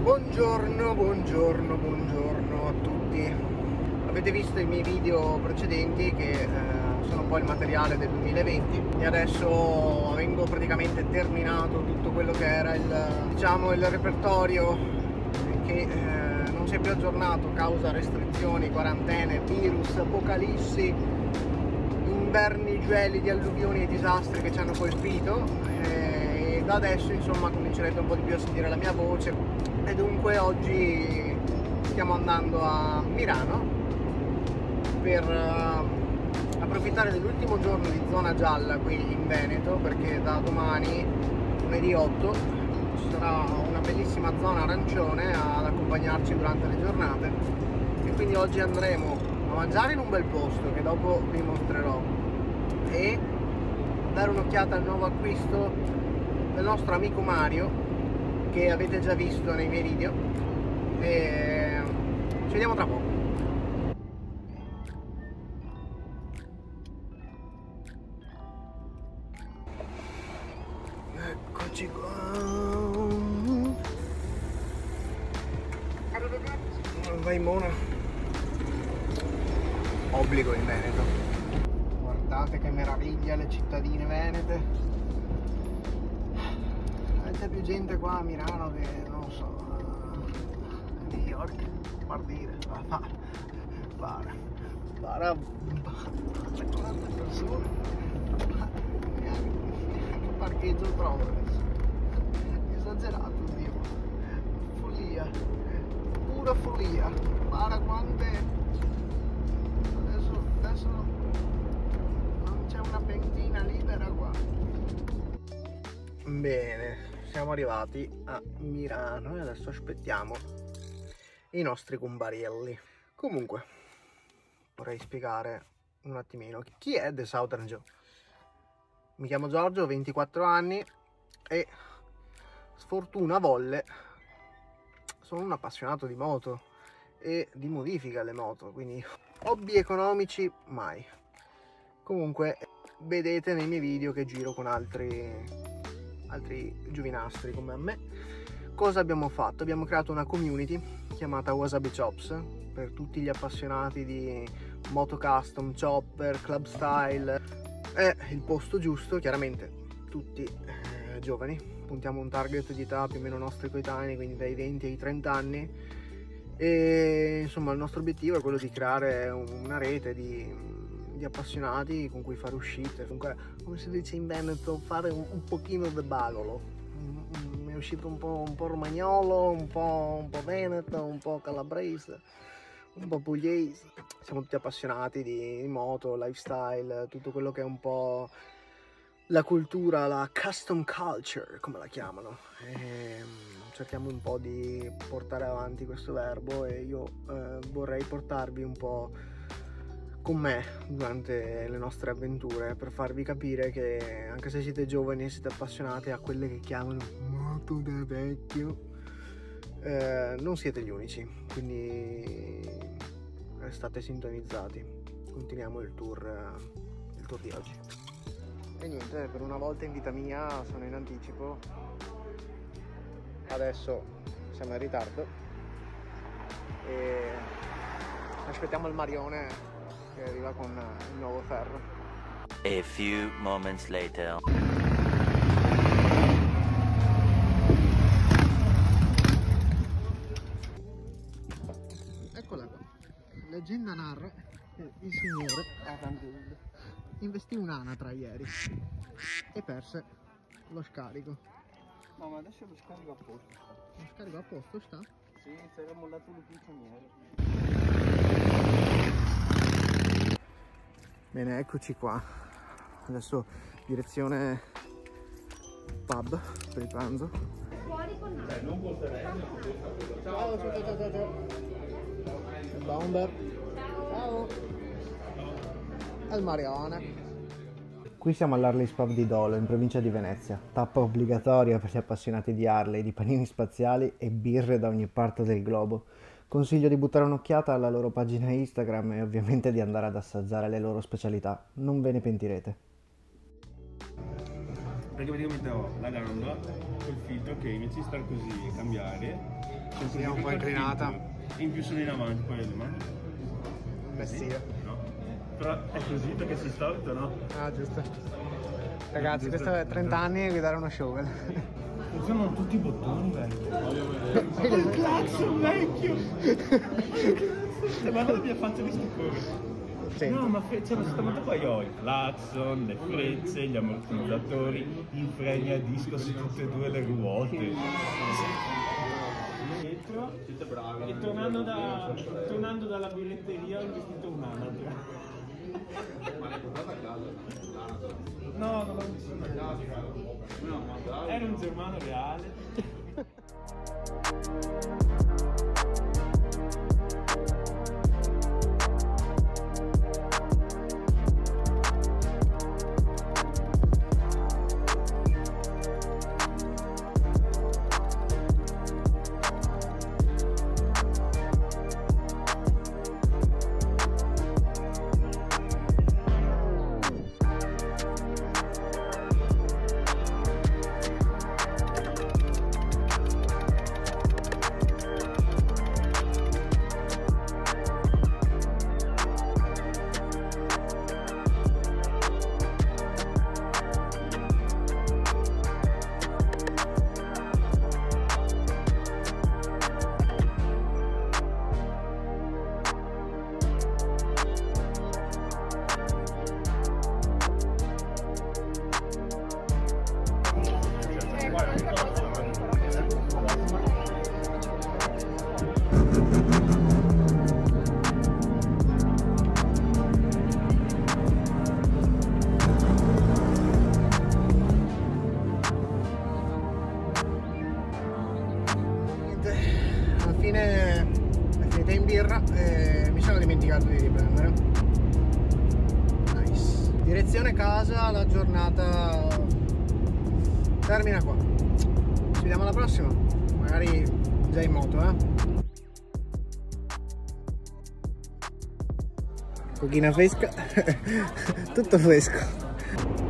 Buongiorno, buongiorno, buongiorno a tutti. Avete visto i miei video precedenti che sono un po' il materiale del 2020 e adesso, avendo praticamente terminato tutto quello che era il repertorio che non si è più aggiornato causa restrizioni, quarantene, virus, apocalissi, inverni gelidi, alluvioni e disastri che ci hanno colpito, e da adesso insomma comincerete un po' di più a sentire la mia voce. E dunque oggi stiamo andando a Mirano per approfittare dell'ultimo giorno di zona gialla qui in Veneto, perché da domani, lunedì 8, ci sarà una bellissima zona arancione ad accompagnarci durante le giornate, e quindi oggi andremo a mangiare in un bel posto che dopo vi mostrerò e dare un'occhiata al nuovo acquisto del nostro amico Mario, che avete già visto nei miei video, e ci vediamo tra poco. Eccoci qua. Arrivederci. Vai Mona. Obbligo in Veneto. Guardate che meraviglia le cittadine venete. C'è più gente qua a Milano che, non so, a New York, per dire, para 40 persone, neanche parcheggio trovo adesso, esagerato, Dio, follia, pura follia, para quante, adesso non c'è una pentina libera qua. Bene, siamo arrivati a Mirano e adesso aspettiamo i nostri cumbarielli. Comunque, vorrei spiegare un attimino chi è The Southern Joe. Mi chiamo Giorgio, ho 24 anni e sfortuna volle sono un appassionato di moto e di modifica alle moto, quindi hobby economici mai. Comunque, vedete nei miei video che giro con altri giovinastri come me. Cosa abbiamo fatto? Abbiamo creato una community chiamata Wasabi Chops per tutti gli appassionati di moto custom, chopper, club style. È il posto giusto, chiaramente tutti giovani, puntiamo un target di età più o meno nostri coetanei, quindi dai 20 ai 30 anni, e insomma il nostro obiettivo è quello di creare una rete di appassionati con cui fare uscite, comunque, come si dice in Veneto, fare un pochino de bagolo. Mi è uscito un po' romagnolo, un po' veneto, un po' calabrese, un po' pugliese. Siamo tutti appassionati di moto, lifestyle, tutto quello che è un po' la cultura, la custom culture, come la chiamano. E cerchiamo un po' di portare avanti questo verbo, e io vorrei portarvi un po' con me durante le nostre avventure, per farvi capire che anche se siete giovani e siete appassionati a quelle che chiamano moto da vecchio, non siete gli unici, quindi restate sintonizzati. Continuiamo il tour di oggi. E niente, per una volta in vita mia sono in anticipo, adesso siamo in ritardo e aspettiamo il Marione che arriva con il nuovo ferro. A few moments later. Eccola qua. Leggenda narra che il signore investì un'anatra ieri e perse lo scarico. No, ma adesso lo scarico a posto. Lo scarico a posto sta? Sì, si era mollato l'ufficio nero. Bene, eccoci qua. Adesso direzione pub per il pranzo. Ciao, ciao. Bomber. Ciao. Al Marione. Qui siamo all'Harley's Pub di Dolo, in provincia di Venezia. Tappa obbligatoria per gli appassionati di Harley, di panini spaziali e birre da ogni parte del globo. Consiglio di buttare un'occhiata alla loro pagina Instagram e ovviamente di andare ad assaggiare le loro specialità. Non ve ne pentirete. Perché praticamente ho la gamba col filtro che invece di stare così e cambiare Sì, è un po' inclinata. in più sono in avanti poi le mani. Vestire. No. Però è così perché si storto, no? Ah, giusto. Ragazzi, questo è 30 anni e guidare uno shovel. Funzionano tutti i bottoni, vecchio. Il clacson, vecchio! Guarda la mia faccia di stupore. Sì. No, ma sostanzialmente poi ho il clacson, le frecce, gli ammortizzatori, i freni a disco su tutte e due le ruote. Dietro, e tornando dalla birretteria ho investito un'anatra. No, non l'ho visto. Era un germano reale. È finita in birra e mi sono dimenticato di riprendere. Nice. Direzione casa, la giornata termina qua. Ci vediamo alla prossima, magari già in moto, Cochina fresca, tutto fresco.